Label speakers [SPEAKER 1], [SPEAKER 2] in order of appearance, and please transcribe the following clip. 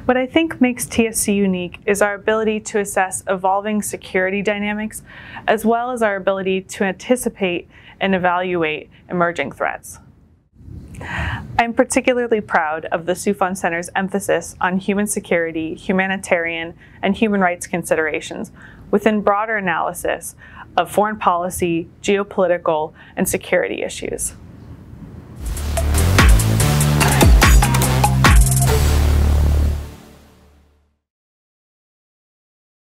[SPEAKER 1] What I think makes TSC unique is our ability to assess evolving security dynamics, as well as our ability to anticipate and evaluate emerging threats. I'm particularly proud of the Soufan Center's emphasis on human security, humanitarian, and human rights considerations within broader analysis of foreign policy, geopolitical, and security issues.